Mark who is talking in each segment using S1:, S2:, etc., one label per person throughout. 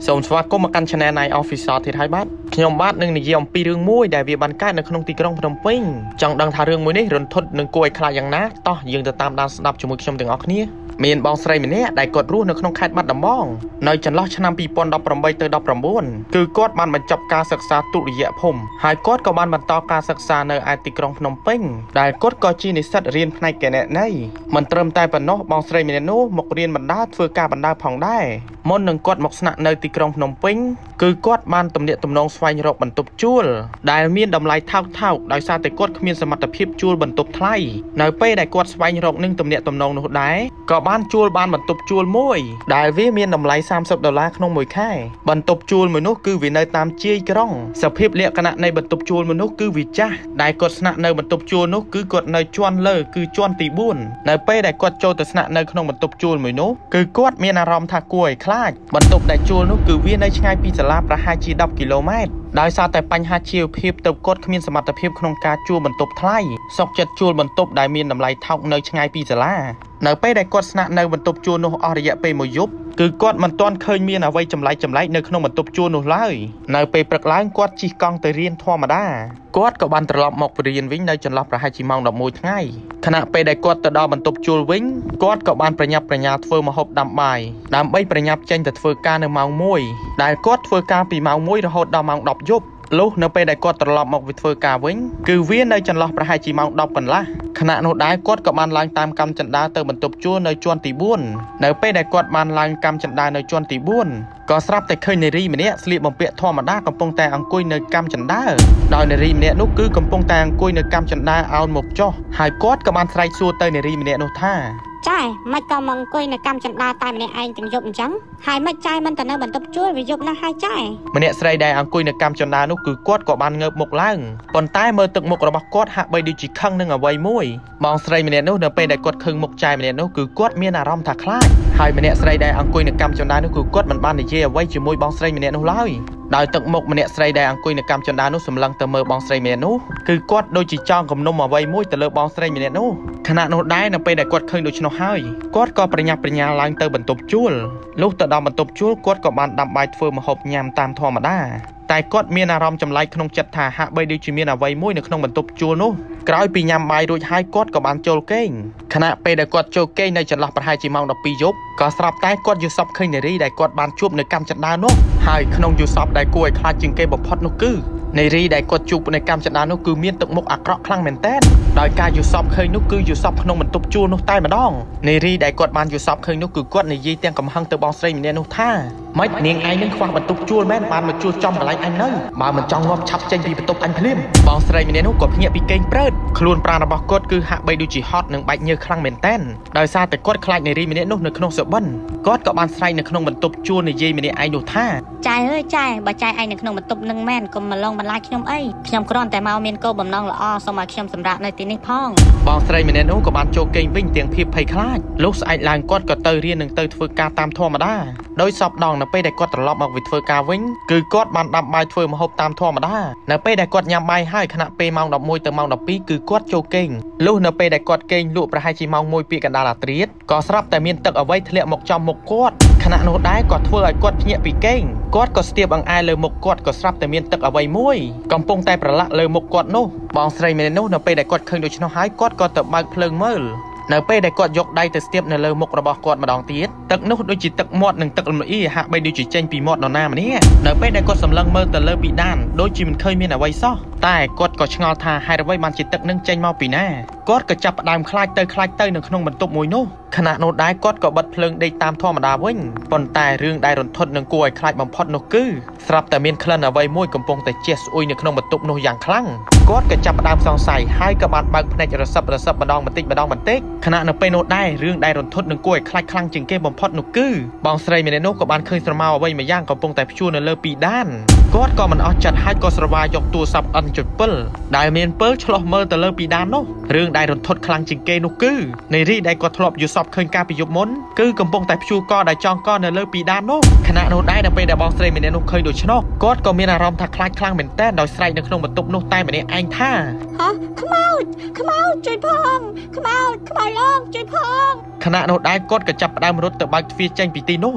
S1: សូមស្វាគមន៍មកកាន់ Channel នៃ Official ទៀតហើយបាទខ្ញុំបាទនឹងនិយាយអំពីរឿងមួយដែលវាបានកើតនៅក្នុងទីក្រុងភ្នំពេញចង់ដឹងថារឿងមួយនេះរន្ធត់នឹងគួរឲ្យខ្លាចយ៉ាងណាតោះយើងទៅតាមដានស្ដាប់ជាមួយខ្ញុំទាំងអស់គ្នាមានបងស្រីម្នាក់ដែលគាត់រស់នៅក្នុងខេត្តបាត់ដំបងនៅចន្លោះឆ្នាំ2018ទៅ19គឺគាត់បានបញ្ចប់ការសិក្សាទុតិយភូមិហើយគាត់ក៏បានបន្តការសិក្សានៅឯទីក្រុងភ្នំពេញដែលគាត់ក៏ជានិស្សិតរៀនផ្នែកគណនេយ្យមិនត្រឹមតែប៉ុណ្ណោះបងស្រីម្នាក់នោះមករៀនបណ្ដាធ្វើការបណ្ដាផងដែរមុននឹងគាត់មកស្នាក់នៅទីក្រុងភ្នំពេញគឺគាត់បានទំនាក់ទំនងស្វែងរកបន្ទប់ជួលដែលមានតម្លៃថោកដោយសារតែគាត់គ្មានសមត្ថភាពជួលបន្ទប់ថ្លៃនៅពេលដែលគាត់ស្វែងរកនឹងទំនាក់ទំនងនោះដែរក៏បានជួលបានបន្ទប់ជួលមួយដែលវាមានតម្លៃ$30ក្នុងមួយខែបន្ទប់ជួលមួយនោះគឺវានៅតាមជាយក្រុងសភាពលក្ខណៈនៃបន្ទប់ជួលមួយនោះគឺវាចាស់ដែលគាត់ស្នាក់នៅបន្ទប់ជួលនោះគឺគាត់នៅជាន់លើគឺជាន់ទី4នៅពេលដែលគាត់ចូលទៅស្នាក់នៅក្នុងបន្ទប់ជួលមួយនោះគឺគាត់មានអារម្មណ៍ថាគួរឲ្យខ្លាចបន្ទប់ដែលជួលនោះគឺវានៅឆ្ងាយពីសាលាប្រហែលជា10គីឡូម៉ែត្រដោយសារតែបញ្ហាជីវភាពទៅគាត់គ្មានសមត្ថភាពក្នុងការជួលបន្ទប់ថ្លៃសុខចិត្តជួលបន្ទប់ដែលមានតម្លៃថោកនៅឆ្ងាយពីសាលានៅពេលដែលគាត់ស្នាក់នៅបន្ទប់ជួលនោះអស់រយៈពេលមួយយប់គឺគាត់មិនទាន់ឃើញមានអ្វីចម្លែកនៅក្នុងបន្ទប់ជួលនោះឡើយនៅពេលព្រឹកឡើងគាត់ជិះកង់ទៅរៀនធម្មតាគាត់ក៏បានត្រឡប់មករៀនវិញនៅចន្លោះប្រហែលជាម៉ោង11ថ្ងៃខណៈពេលដែលគាត់ទៅដល់បន្ទប់ជួលវិញគាត់ក៏បានប្រញាប់ប្រញាល់ធ្វើម្ហូបដាំបាយដើម្បីប្រញាប់ចេញទៅធ្វើការនៅម៉ោង1ដែលគាត់ធ្វើការពីម៉ោង1រហូតដល់ម៉ោង10យប់លុះនៅពេលដែលគាត់ត្រឡប់មកធ្វើការវិញគឺវានៅចន្លោះប្រហែលជាម៉ោង10កន្លះខណៈនោះដែរគាត់ក៏បានឡើងតាមកម្មចន្ទាទៅបន្ទប់ជួលនៅជាន់ទី4នៅពេលដែលគាត់បានឡើងកម្មចន្ទានៅជាន់ទី4ក៏ស្រាប់តែឃើញនារីម្នាក់ស្លៀកបំពាក់ធម្មតាកំពុងតែអង្គុយនៅកម្មចន្ទាដោយនារីម្នាក់នោះគឺកំពុងតែអង្គុយនៅកម្មចន្ទាអោនមុខចុះហើយគាត់ក៏បានស្រែកសួរទៅនារីម្នាក់នោះថា
S2: ចា៎មិនក៏មកអង្គុយនៅកម្មចន្ទាតែម្នាក់ឯងទាំងយប់អញ្ចឹងហើយមិនចាយមិនទៅនៅបន្ទប់ជួលវាយប់ណាស់ហើយចា៎
S1: ម្នាក់ស្រីដែលអង្គុយនៅកម្មចន្ទានោះគឺគាត់ក៏បានងើបមុខឡើងប៉ុន្តែមើលទឹកមុខរបស់គាត់ហាក់បីដូចជាខឹងនឹងអ្វីមួយបងស្រីម្នាក់នោះនៅពេលដែលគាត់ឃើញមុខចាយម្នាក់នោះគឺគាត់មានអារម្មណ៍ថាខ្លាចហើយម្នាក់ស្រីដែលអង្គុយនៅកម្មចន្ទានោះគឺគាត់មិនបាននិយាយអ្វីជាមួយបងស្រីម្នាក់នោះឡើយដោយទឹកមុខម្នាក់ស្រីដែលអង្គុយនៅកម្មចន្ទានោះសម្លឹងទៅមើលបងស្រីម្នាក់នោះគឺគាត់ដូចជាចង់គំនុំអ្វីមួយទៅលើបងស្រីម្នាក់នោះខណៈនោះដែរនៅពេលដែលគាត់ឃើញដូច្នោះហើយគាត់ក៏ប្រញាប់ប្រញាល់ឡើងទៅបន្ទប់ជួលលុះទៅដល់បន្ទប់ជួលគាត់ក៏បានដាំបាយធ្វើម្ហូបញ៉ាំតាមធម្មតាតែគាត់មានអារម្មណ៍ចម្លែកក្នុងចិត្តថាហាក់បីដូចជាមានអ្វីមួយនៅក្នុងបន្ទប់ជួលនោះក្រោយពីញ៉ាំបាយរួចហើយគាត់ក៏បានចូលគេងខណៈពេលដែលគាត់ចូលគេងនៅចន្លោះប្រហែលជាម៉ោង12យប់ក៏ស្រាប់តែគាត់យល់សប្តិឃើញនារីដែលគាត់បានជួបនៅកម្មចន្ទានោះហើយក្នុងយល់សប្តិដែលគួរឲ្យខ្លាចជាងគេបំផុតនោះគឺនារីដែលគាត់ជួបនៅកម្មចន្ទានោះគឺមានទឹកមុខអាក្រក់ខ្លាំងមែនទែនដោយការយល់សប្តិឃើញនោះគឺយល់សប្តិក្នុងបន្ទប់ជួលនោះតែម្ដងនារីដែលគាត់បានយល់សប្តិឃើញនោះគឺគាត់និយាយទាំងកំហឹងទៅបងស្រីម្នាក់នោះថាម៉េចនាងឯងនឹងខ្វះបន្ទប់ជួលមែនបានមកជួលចំកន្លែងអញនៅបើមិនចង់ងាប់ឆាប់ចេញពីបន្ទប់អញភ្លាមបងស្រីម្នាក់នោះក៏ភ្ញាក់ពីគេងព្រឺតខ្លួនប្រាណរបស់គាត់គឺហាក់បីដូចជាហត់និងបែកញើសខ្លាំងមែនទែនដោយសារតែគាត់ខ្លាចនារីម្នាក់នោះនៅក្នុងសុបិនគាត់ក៏បានស្រែកនៅក្នុងបន្ទប់ជួលនិយាយម្នាក់ឯងនោះថា
S2: ចាយអើយចាយបើចាយឯងនៅក្នុងបន្ទប់នឹងមែនកុំមកឡងបន្លាចខ្ញុំអីខ្ញុំគ្រាន់តែមកមានគោលបំណងល្អសូមឲ្យខ្ញុំសម្រាប់នៅទីនេះផង
S1: បងស្រីម្នាក់នោះក៏បានចូលគេងវិញទាំងភាពភ័យខ្លាចលុះស្អែកឡើងគាត់ក៏ទៅរៀននិងទៅធ្វើការតាមធម្មតាដោយសពដងនៅពេលដែលគាត់ត្រឡប់មកវិធ្វើការវិញគឺគាត់បានដាំបាយធ្វើម្ហូបតាមធម្មតានៅពេលដែលគាត់ញ៉ាំបាយហើយខណៈពេលម៉ោង11ទៅម៉ោង12គឺគាត់ចូលគេងលុះនៅពេលដែលគាត់គេងលក់ប្រហែលជាម៉ោង1ពីកណ្ដាលអាធ្រាត្រក៏ស្រាប់តែមានទឹកអ្វីធ្លាក់មកចំមុខគាត់ខណៈនោះដែរក៏ធ្វើឲ្យគាត់ភ្ញាក់ពីគេងគាត់ក៏ស្ទាបអង្អែលលើមុខគាត់ក៏ស្រាប់តែមានទឹកអ្វីមួយកំពុងតែប្រឡាក់លើមុខគាត់នោះបងស្រីម្នាក់នោះនៅពេលដែលគាត់ឃើញដូច្នោះហើយគាត់ក៏ទៅបើកភ្លើងមើលនៅពេលដែលគាត់យកដៃទៅស្ទាបនៅលើមុខរបស់គាត់ម្ដងទៀតទឹកនោះដូចជាទឹកមាត់និងទឹករំលាយហាក់បីដូចជាចេញពីមាត់នរណាម្នាក់នៅពេលដែលគាត់សម្លឹងមើលទៅលើពីដានដូចជាមិនឃើញមានអ្វីសោះតែគាត់ក៏ឆ្ងល់ថាហេតុអ្វីបានជាទឹកនឹងចេញមកពីណាគាត់ក៏ចាប់ផ្ដើមខ្លាចទៅនៅក្នុងបន្ទប់មួយនោះខណៈនោះដែរគាត់ក៏បិទភ្លើងដេកតាមធម្មតាវិញប៉ុន្តែរឿងដែលរន្ធត់និងគួរឲ្យខ្លាចបំផុតនោះគឺស្រាប់តែមានក្លិនអ្វីមួយកំពុងតែជះស្អុយនៅក្នុងបន្ទប់នោះយ៉ាងខ្លាំងគាត់ក៏ចាប់ផ្ដើមសង្ស័យហើយក៏បានបើកភ្នែករសឹបម្ដងបន្តិចខណៈនៅពេលនោះដែររឿងដែលរន្ធត់និងគួរឲ្យខ្លាចខ្លាំងជាងគេបំផុតនោះគឺបងស្រីម្នាក់នោះក៏បានឃើញស្រមោលអ្វីមួយយ៉ាងកំពុងតែព្យួរនៅលើពីដានគាត់ក៏មិនអស់ចិត្តហើយក៏ស្រវាយកទូរស័ព្ទ N7 ដែលមានពើឆ្លោះមើលទៅលើពីដាននោះរឿងដែលរន្ធត់ខ្លាំងជាងគេនោះគឺនារីដែលគាត់ធ្លាប់យល់សប្តិឃើញការពីយប់មុនគឺកំពុងតែព្យួរកដែលចងកនៅលើពីដាននោះខណៈនោះដែរនៅពេលដែលបងស្រីម្នាក់នោះឃើញដូច្នោះគាត់ក៏មានអារម្មណ៍ថាខ្លាចខ្លាំងមែនទែនដោយស្រែកនៅក្នុងបន្ទប់នោះតែម្នាក់ឯងថា
S2: ខ្មោចជួយផងខ្មោចឡងជួយផង
S1: ខណៈនោះដែរគាត់ក៏ចាប់ផ្ដើមរត់ទៅបើកទ្វារចេញពីទីនោះ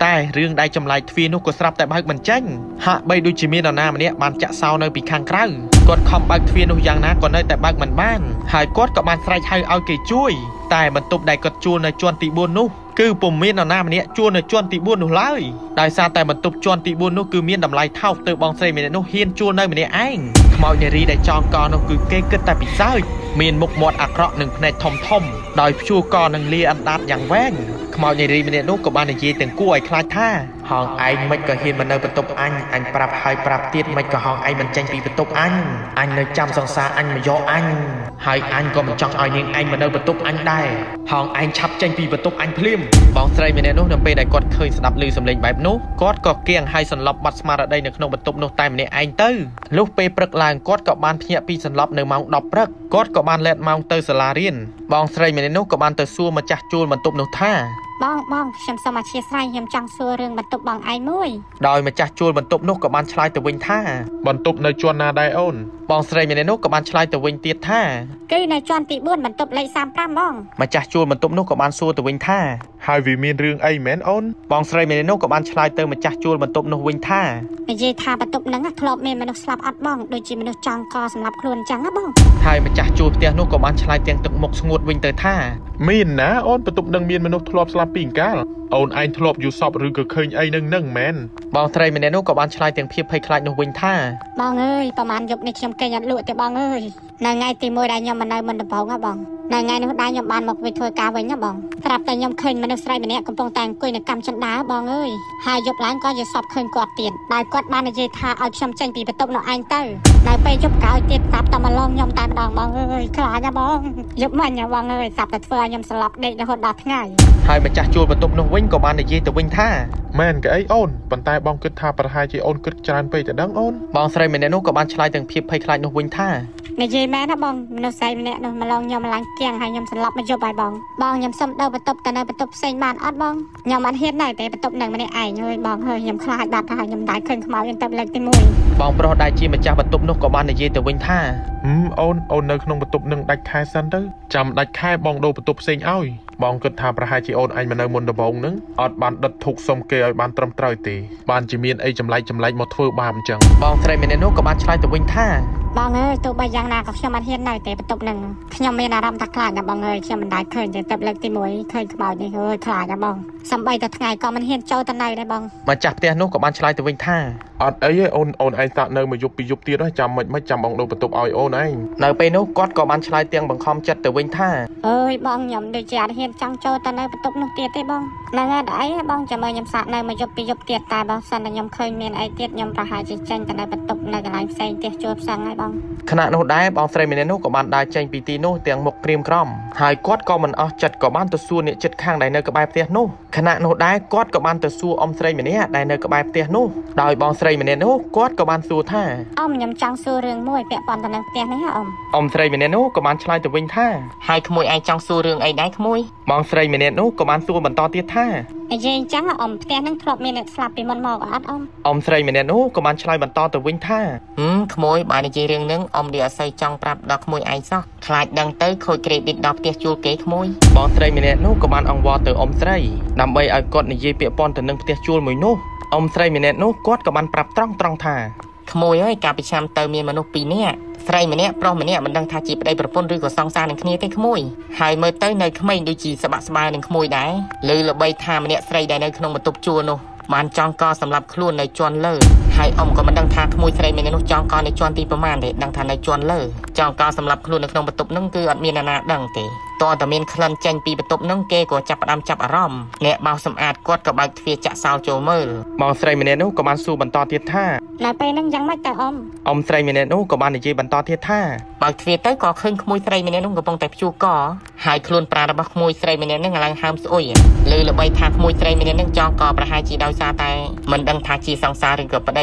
S1: តែរឿងដែលចម្លែកទ្វារនោះក៏ស្រាប់តែបើកមិនចេញហាក់បីដូចជាមាននរណាម្នាក់បានចាក់សោនៅពីខាងក្រៅគាត់ខំបើកទ្វារនោះយ៉ាងណាក៏នៅតែបើកមិនបានហើយគាត់ក៏បានស្រែកហៅឲ្យគេជួយតែបន្ទប់ដែលគាត់ជួលនៅជាន់ទី4នោះគឺពុំមាននរណាម្នាក់ជួលនៅជាន់ទី4នោះឡើយដោយសារតែបន្ទប់ជាន់ទី4នោះគឺមានតម្លៃថោកទើបបងស្រីម្នាក់នោះហ៊ានជួលនៅម្នាក់ឯងខ្មោចនារីដែលចងកនោះគឺគេគិតតែពិសើចមានមុខមាត់អាក្រក់និងភ្នែកធំធំដោយព្យួរកនិងលាអណ្ដាតយ៉ាងវែងខ្មោចនារីម្នាក់នោះក៏បាននិយាយទាំងគួរឲ្យខ្លាចថាហងឯងមិនក៏ហ៊ានមកនៅបន្ទប់អញប្រាប់ហើយប្រាប់ទៀតមិនក៏ហងឯងមិនចេញពីបន្ទប់អញនៅចាំសង្សារអញមកយកអញហើយអញក៏មិនចង់ឲ្យនាងឯងមកនៅបន្ទប់អញដែរហងឯងឆាប់ចេញពីបន្ទប់អញភ្លាមបងស្រីម្នាក់នោះនៅពេលដែលគាត់ឃើញស្ដាប់ឮសំឡេងបែបនោះគាត់ក៏គៀងហើយសន្លប់បាត់ស្មារតីនៅក្នុងបន្ទប់នោះតែម្នាក់ឯងទៅលុះពេលព្រឹកឡើងគាត់ក៏បានភ្ញាក់ពីសន្លប់នៅម៉ោង10ព្រឹកគាត់ក៏បានលែតម៉ោងទៅសាលារៀនបងស្រីម្នាក់នោះក៏បានទៅសួរម្ចាស់ជួលបន្ទប់នោះថា
S2: បងខ្ញុំសូមអធិស្ឋានខ្ញុំចង់សួររឿងបន្ទប់បងឯងមួយ
S1: ដោយម្ចាស់ជួលបន្ទប់នោះក៏បានឆ្លើយទៅវិញថាបន្ទប់នៅជាន់ណាដែរអូនបងស្រីម្នាក់នោះក៏បានឆ្លើយទៅវិញទៀតថា
S2: គឺនៅជាន់ទី4បន្ទប់លេខ35បង
S1: ម្ចាស់ជួលបន្ទប់នោះក៏បានសួរទៅវិញថាហើយវាមានរឿងអីមែនអូនបងស្រីម្នាក់នោះក៏បានឆ្លើយទៅម្ចាស់ជួលបន្ទប់នោះវិញថា
S2: និយាយថាបន្ទប់ហ្នឹងធ្លាប់មានមនុស្សស្លាប់អត់បងដូចជាមនុស្សចង់កសម្រាប់ខ្លួនអញ្ចឹងណាបង
S1: ហើយម្ចាស់ជួលផ្ទះនោះក៏បានឆ្លើយទាំងទឹកមុខស្ងួតវិញទៅថាមានណាអូនបន្ទប់នឹងមានមនុស្សធ្លាប់ស្លាប់ពីអង្កាលអូនឯងធ្លាប់យល់សពឬក៏ឃើញអីនឹងមែនបងស្រីម្នាក់នោះក៏បានឆ្លើយទាំងភាពភ័យខ្លាចនោះវិញថា
S2: បងអើយប្រហែលយប់នេះខ្ញុំគេងអត់លក់ទេបងអើយនៅថ្ងៃទី1ដែលខ្ញុំមកនៅមិនដំបងហ៎បងនៅថ្ងៃនោះដែរខ្ញុំបានមកវិញធ្វើការវិញណាបងប្រាប់តែខ្ញុំឃើញមនុស្សស្រីម្នាក់កំពុងតែអង្គុយនៅកម្មចិនដាបងអើយហើយយប់ឡើងក៏ជាសពឃើញគាត់ទៀតដោយគាត់បាននិយាយថាឲ្យខ្ញុំចេញពីបន្ទប់នោះឯងទៅនៅពេលយប់ក្រោយទៀតប្រាប់តែមកឡងខ្ញុំតែម្ដងបងអើយខ្លាចណាបងយប់មិញបងអើយស្រាប់តែធ្វើឲ្យខ្ញុំស្លាប់ដេករហូតដល់ថ្ងៃ
S1: ហើយម្ចាស់ជួលបន្ទប់នោះវិញក៏បាននិយាយទៅវិញថាមែនក៏អីអូនប៉ុន្តែបងគិតថាប្រហែលជាអូនគិតច្រើនពេកទៅដឹងអូនបងស្រីម្នាក់នោះក៏បានឆ្លើយទាំងភាពភ័យខ្លាចនោះវិញថា
S2: និយាយមែនណាបងមនុស្សស្រីម្នាក់នោះមកឡងខ្ញុំឡើងគៀងហើយខ្ញុំស្លាប់មកយប់ហើយបងខ្ញុំសុំទៅបន្ទប់ទៅនៅបន្ទប់ផ្សេងបានអត់បងខ្ញុំអត់ហ៊ាននៅតែបន្ទប់នឹងម្នាក់ឯងហើយបងហើយខ្ញុំខ្លាចបាត់ហើយខ្ញុំដែរឃើញខ្មោចទៅលើកទី1
S1: បងប្រុសដែលជាម្ចាស់បន្ទប់នោះក៏បាននិយាយទៅវិញថាអូននៅក្នុងបន្ទប់នឹងដាច់ខែសិនទៅចាំដាច់ខែបងដូរបន្ទប់ផ្សេងឲ្យបងគិតថាប្រហែលជាអូនឯងមកនៅមុនដំបូងនឹងអត់បានដិតធុកសុំគេឲ្យបានត្រឹមត្រូវទេបានជាមានអីចម្លែកមកធ្វើបាបអញ្ចឹងបងស្រីម្នាក់នោះក៏បានឆ្លើយទៅវិញថា
S2: បងអើយទោះបីយ៉ាងណាក៏ខ្ញុំអត់ហ៊ាននៅតែបន្ទប់នឹងខ្ញុំមានអារម្មណ៍ថាខ្លាចណាបងអើយខ្ញុំមិនដែលឃើញតែទឹកលើកទី1ឃើញខ្មោចនេះអើយខ្លាចណាបងសំបីតែថ្ងៃក៏មិនហ៊ានចូលទៅនៅដែរបង
S1: ម្ចាស់ផ្ទះនោះក៏បានឆ្លើយទៅវិញថាអត់អីទេអូនឯងតាក់នៅមួយយប់ពីរយប់ទៀតចាំមិនចាំបងដូរបន្ទប់ឲ្យអូនឯងនៅពេលនោះគាត់ក៏បានឆ្លើយទាំងបង្ខំចិត្តទៅវិញថា
S2: អើយបងខ្ញុំដូចជាអត់ហ៊ានចង់ចូលទៅនៅបន្ទប់នោះទៀតទេបងហ្នឹងអត់អីបងចាំមើលខ្ញុំសាកនៅមួយយប់ពីរយប់ទៀតតែបើសិនតែខ្ញុំឃើញមានអីទៀតខ្ញុំប្រហែលជាចេញទៅនៅបន្ទប់នៅកន្លែងផ្សេងទៀតជួបផ្សឹងហើយបង
S1: ខណៈនោះដែរបងស្រីម្នាក់នោះក៏បានដើរចេញពីទីនោះទាំងមុខក្រៀមក្រំហើយគាត់ក៏មិនអស់ចិត្តក៏បានទៅសួរអ្នកជិតខាងដែលនៅក្បែរផ្ទះនោះខណៈនោះដែរគាត់ក៏បានទៅសួរអ៊ំស្រីម្នាក់ដែលនៅក្បែរផ្ទះនោះដោយបងស្រីម្នាក់នោះគាត់ក៏បានសួរថា
S2: ខ្ញុំចង់សួររឿងមួយពាក់ព័ន្ធទៅនឹងផ្ទះនេះហ៎
S1: អ៊ំស្រីម្នាក់នោះក៏បានឆ្លើយទៅវិញថា
S2: ហើយក្មួយឯងចង់សួររឿងអីដែរក្មួយ
S1: បងស្រីម្នាក់នោះក៏បានសួរបន្តទៀតថា
S2: និយាយអញ្ចឹងផ្ទះហ្នឹងធ្លាប់មានអ្នកស្លាប់ពីមុនមកអត់
S1: អ៊ំស្រីម្នាក់នោះក៏បានឆ្លើយបន្តទៅវិញថា
S2: ក្មួយបើនិយាយរឿងហ្នឹងឌីអត់សូវចង់ប្រាប់ដល់ក្មួយឯងសោះខ្លាចដឹងទៅខូច credit ដល់ផ្ទះជួលគេក្មួយ
S1: បងស្រីម្នាក់នោះក៏បានអង្វរទៅអ៊ំស្រីដើម្បីឲ្យគាត់និយាយពាក្យប៉ុនទៅនឹងផ្ទះជួលមួយនោះអ៊ំស្រីម្នាក់នោះគាត់ក៏បានប្រាប់ត្រង់ថា
S2: ក្មួយអើយកាលពីឆ្នាំទៅមានមនុស្ស2នាក់ស្រីម្នាក់ប្រុសម្នាក់មិនដឹងថាជាប្តីប្រពន្ធឬក៏សង្សារនឹងគ្នាទេក្មួយហើយមើលទៅនៅក្មេងដូចជាសបាក់ស្បើនឹងក្មួយដែរលើល្បីថាម្នាក់ស្រីដែលនៅក្នុងបន្ទប់ជួលនោះបានចង់កសម្រាប់ខ្លួននៅជាន់លើហើយក៏មិនដឹងថាក្មួយស្រីម្នាក់នោះចង់កនៅជាន់ទីប្រមាណទេដឹងថានៅជាន់លើចង់កសម្រាប់ខ្លួននៅក្នុងបន្ទប់នោះគឺអត់មានណាដឹងទេតើតែមានក្លិនចេញពីបន្ទប់នោះគេក៏ចាប់ផ្ដើមចាប់អារម្មណ៍អ្នកបោសសម្អាតគាត់ក៏បើកទ្វារចាក់សោចូលមើល
S1: បងស្រីម្នាក់នោះក៏បានសួរបន្តទៀតថា
S2: នៅពេលហ្នឹងយ៉ាងម៉េចតើអ៊
S1: ំស្រីម្នាក់នោះក៏បាននិយាយបន្តទៀតថា
S2: បើកទ្វារទៅក៏ឃើញក្មួយស្រីម្នាក់នោះកំពុងតែព្យួរកហើយខ្លួនប្រាណរបស់ក្មួយស្រីម្នាក់នោះឡើងហើមស្អុយលើល្បីថាក្មួយស្រីម្នាក់នោះចង់កប្រហែលជាដោយសារតែមិនដឹងថាជាសង្សារឬក៏ប្តី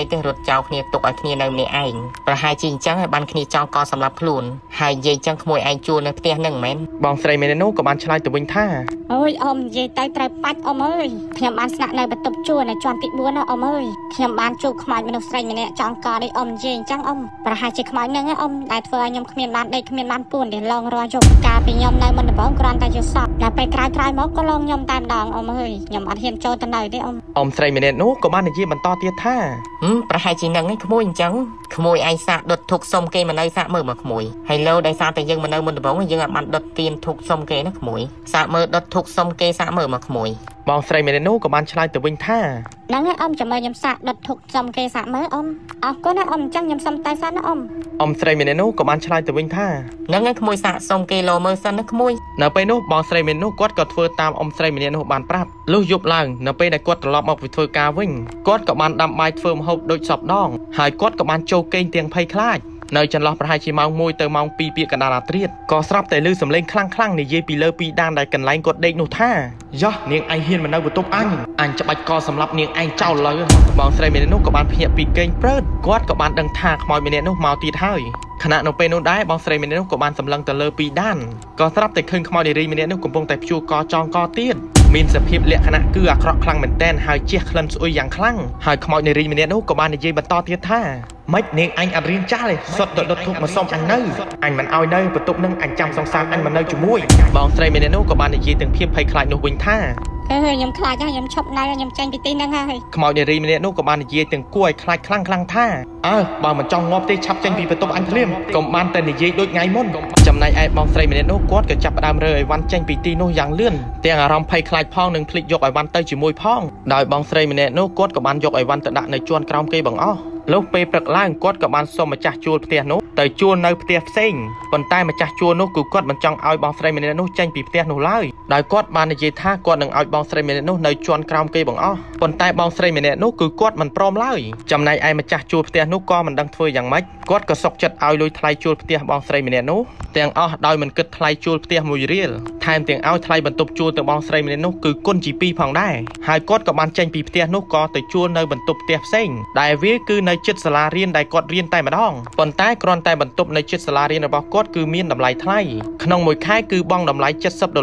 S2: ទេរត់ចោលគ្នាទុកឲ្យគ្នានៅម្នាក់ឯងប្រហែលជាអញ្ចឹងឲ្យបានគ្នាចង់កសម្រាប់ខ្លួនហើយនិយាយអញ្ចឹងក្មួយឯងជួលនៅផ្ទះនឹងមែន
S1: បងស្រីមេនោះក៏បានឆ្លើយទៅវិញថា
S3: អូយអ៊ំនិយាយទៅត្រូវបាច់អ៊ំអើយខ្ញុំបានស្នាក់នៅបន្ទប់ជួលនៅជាន់ទី4ណាអ៊ំអើយខ្ញុំបានជួបខ្មោចមនុស្សស្រីម្នាក់ចង់កនេះអ៊ំនិយាយអញ្ចឹងអ៊ំប្រហែលជាខ្មោចហ្នឹងអ៊ំដែលធ្វើឲ្យខ្ញុំគ្មានបានដេកគ្មានបានពួនទេឡងរាល់យប់កាលពីខ្ញុំនៅមុនដំបូងគ្រាន់តែយកសក់ដល់ពេលក្រោយមកក៏ឡងខ្ញុំតែម្ដងអ៊ំអើយខ្ញុំអត់ហ៊ានចូលទៅនៅទេអ៊ំ
S1: អ៊ំស្រីម្នាក់នោះក៏បាននិយាយបន្តទៀតថា
S2: ប្រហែលជានឹងឯងក្មួយអញ្ចឹងក្មួយឯងសាកដុតធុកសុំគេមកនៅសាកមើលមកក្មួយហើយលោដោយសារតែយើងមកនៅមុនដំបូងយើងអាចបានដុតទៀនធុកសុំគេណាក្មួយសាកមើលដុតធុកសុំគេសាកមើលមកក្មួយ
S1: បងស្រីម្នាក់នោះក៏បានឆ្លើយទៅវិញថា
S3: ហ្នឹងហើយអ៊ំចាំមើលខ្ញុំសាកដុតធុកសុំគេសាកមើលអ៊ំអរគុណណាអ៊ំអញ្ចឹងខ្ញុំសុំតែសិនណាអ៊ំ
S1: ស្រីម្នាក់នោះក៏បានឆ្លើយទៅវិញថា
S2: ហ្នឹងហើយក្មួយសាកសុំគេលោមើលសិនណាក្មួយ
S1: នៅពេលនោះបងស្រីម្នាក់នោះគាត់ក៏ធ្វើតាមអ៊ំស្រីម្នាក់នោះបានប្រាប់លុះយប់ឡើងនៅពេលដែលគាត់ត្រឡប់មកពីធ្វើការវិញគាត់ក៏បានដាំបាយធ្វើម្ហូបដូចសពដងហើយគាត់ក៏បានចូលគេងទាំងភ័យខ្លាចនៅចន្លោះប្រហែលជាម៉ោង1ទៅម៉ោង2ពាកកណ្ដាលរាត្រីក៏ស្រាប់តែឮសំឡេងខ្លាំងៗនិយាយពីលើពីដានដែលកន្លែងគាត់ដេកនោះថាយ៉ោះនាងឯងហ៊ានមកនៅបន្ទប់អញច្បាច់កសម្រាប់នាងឯងចោលលើបងស្រីម្នាក់នោះក៏បានភ្ញាក់ពីគេងព្រឺតគាត់ក៏បានដឹងថាខ្មោចម្នាក់នោះមកទៀតហើយខណៈនៅពេលនោះដែរបងស្រីម្នាក់នោះក៏បានសម្លឹងទៅលើពីដានក៏ស្រាប់តែឃើញខ្មោចនារីម្នាក់នោះកំពុងតែព្យួរកចងកទៀតមានសភាពលក្ខណៈគឺអាក្រក់ខ្លាំងមែនទែនហើយជះក្លិនស្អុយយ៉ាងខ្លាំងហើយខ្មោចនារីម្នាក់នោះក៏បាននិយាយបន្តទៀតថាម៉េចនាងអញអត់រៀនចាស់ទេសុទ្ធតែដុតធុកមកសុំអញនៅអញមិនអោយនៅបន្ទប់នឹងអញចាំសង្សារអញមកនៅជាមួយបងស្រីម្នាក់នោះក៏បាននិយាយទាំងភាពភ័យខ្លាចនោះវិញថា
S3: ខ្ញុំខ្លាចហើយខ្ញុំឈប់នៅខ្ញុំចេញពីទីហ្នឹងហើយ
S1: ខ្មោចនារីម្នាក់នោះក៏បាននិយាយទាំងគួរឲ្យខ្លាចខ្លាំងថាបើមិនចង់ងាប់ទេឆាប់ចេញពីបន្ទប់អញភ្លាមកុំបានតែនិយាយដូចថ្ងៃមុនចំណែកឯបងស្រីម្នាក់នោះគាត់ក៏ចាប់ផ្ដើមរើអីវ៉ាន់ចេញពីទីនោះយ៉ាងលឿនទាំងអារម្មណ៍ភ័យខ្លាចផងនិងភ្លេចយកអីវ៉ាន់ទៅជាមួយផងដោយបងស្រីម្នាក់នោះគាត់ក៏បានយកអីវ៉ាន់ទៅដាក់នៅជាន់ក្រោមគេបងអស់លុះពេលព្រឹកឡើងគាត់ក៏បានសុំម្ចាស់ជួលផ្ទះនោះទៅជួលនៅផ្ទះផ្សេងប៉ុន្តែម្ចាស់ជួលនោះគឺគាត់មិនចង់ឲ្យបងស្រីម្នាក់នោះចេញពីផ្ទះនោះឡើយដោយគាត់បាននិយាយថាគាត់នឹងឲ្យបងស្រីម្នាក់នោះនៅជាន់ក្រោមគេបងអស់ប៉ុន្តែបងស្រីម្នាក់នោះគឺគាត់មិនព្រមឡើយចំណែកឯម្ចាស់ជួលផ្ទះនោះក៏មិនដឹងធ្វើយ៉ាងម៉េចគាត់ក៏សុកចិត្តឲ្យលុយថ្លៃជួលផ្ទះបងស្រីម្នាក់នោះទាំងអស់ដោយមិនគិតថ្លៃជួលផ្ទះ1រៀលថែមទាំងឲ្យថ្លៃបន្ទប់ជួលទៅបងស្រីម្នាក់នោះគឺគុណជា2ផងដែរហើយគាត់ក៏បានចេញពីផ្ទះនោះក៏ទៅជួលនៅបន្ទប់ផ្ទះផ្សេងដែលវាគឺនៅជិតសាលារៀនដែលគាត់រៀនតែម្ដងប៉ុន្តែគ្រាន់តែបន្ទប់នៅជិតសាលារៀនរបស់គាត់គឺមានតម្លៃថ្លៃក្នុងមួយខែគឺបង់តម្លៃ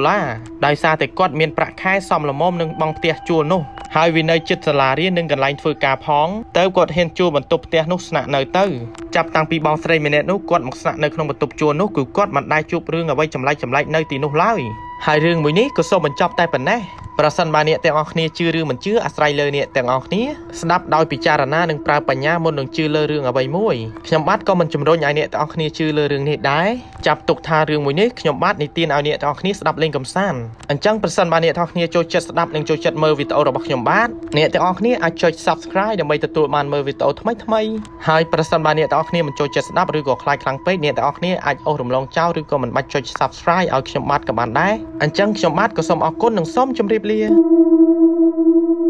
S1: $70ដោយសារតែគាត់មានប្រាក់ខែសមល្មមនឹងបង់ផ្ទះជួលនោះហើយវានៅជិតសាលារៀននិងកន្លែងធ្វើការផងទៅគាត់ហ៊ានជួលបន្ទប់ផ្ទះនោះស្នាក់នៅទៅចាប់តាំងពីបងស្រីម្នាក់នោះគាត់មកស្នាក់នៅក្នុងបន្ទប់ជួលនោះគឺគាត់មិនដែលជួបរឿងអ្វីចម្លែកនៅទីនោះឡើយហើយរឿងមួយនេះក៏សូមបញ្ចប់តែប៉ុណ្ណេះប្រសិនបើអ្នកទាំងអស់គ្នាជឿឬមិនជឿអាស្រ័យលើអ្នកទាំងអស់គ្នាស្ដាប់ដោយពិចារណានិងប្រើបញ្ញាមុននឹងជឿលើរឿងអ្វីមួយខ្ញុំបាទក៏មិនជំរុញឲ្យអ្នកទាំងអស់គ្នាជឿលើរឿងនេះដែរចាប់ទុកថារឿងមួយនេះខ្ញុំបាទនិទានឲ្យអ្នកទាំងអស់គ្នាស្ដាប់លេងកម្សាន្តអញ្ចឹងប្រសិនបើអ្នកទាំងអស់គ្នាចូលចិត្តស្ដាប់និងចូលចិត្តមើលវីដេអូរបស់ខ្ញុំបាទអ្នកទាំងអស់គ្នាអាចចុច Subscribe ដើម្បីទទួលបានមើលវីដេអូថ្មីហើយប្រសិនបើអ្នកទាំងអស់គ្នាមិនចូលចិត្តស្ដាប់ឬក៏ខ្លាចខ្លាំងពេកអ្នកទាំងអស់គ្នាអាចអូសរំលងចោលឬក៏មិនបាច់ចុច Subscribe ឲ្យខ្ញុំបាទក៏បានដែរអញ្ចឹងខ្ញុំបាទក៏សូមអរគុណនិងសូមជម្រាបលា